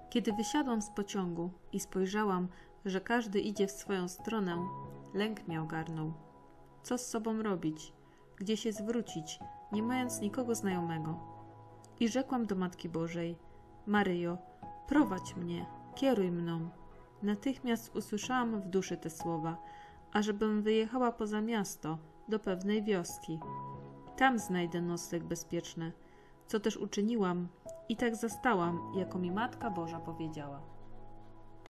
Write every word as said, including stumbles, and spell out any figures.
Kiedy wysiadłam z pociągu i spojrzałam, że każdy idzie w swoją stronę, lęk mnie ogarnął. Co z sobą robić? Gdzie się zwrócić, nie mając nikogo znajomego? I rzekłam do Matki Bożej: Maryjo, prowadź mnie, kieruj mną. Natychmiast usłyszałam w duszy te słowa, ażebym wyjechała poza miasto, do pewnej wioski. Tam znajdę nocleg bezpieczny, co też uczyniłam i tak zastałam, jako mi Matka Boża powiedziała.